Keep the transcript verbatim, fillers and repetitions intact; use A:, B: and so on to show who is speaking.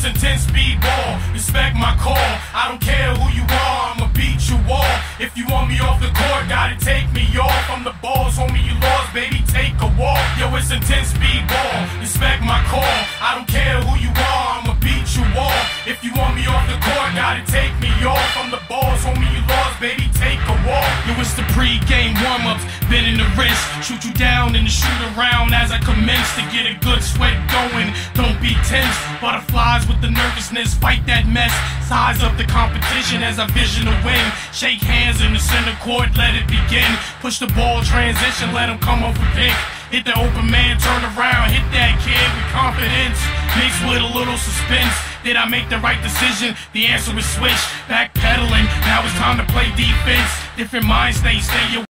A: it's intense speed ball. Respect my call. I don't care who you are, I'ma beat you all. If you want me off the court, gotta take me off. I'm the balls, homie, you lost, baby, take a walk. Yo, it's intense speed ball. Respect my call. I don't care who you are, I'ma beat you all. If you want me off the court, gotta take me off. I'm the balls, homie, you lost, baby, take a walk. Yo, it's the pre-game warm-ups, bending the wrist, shoot you down and shoot around as I commence to get a good sweat going. Don't be tense, butterflies with the nervousness, fight that mess. Size up the competition as I vision a win. Shake hands in the center court, let it begin. Push the ball, transition, let him come up with pick. Hit the open man, turn around, hit that kid with confidence, mixed with a little suspense. Did I make the right decision? The answer is switch, backpedaling. Now it's time to play defense. Different mind states, stay your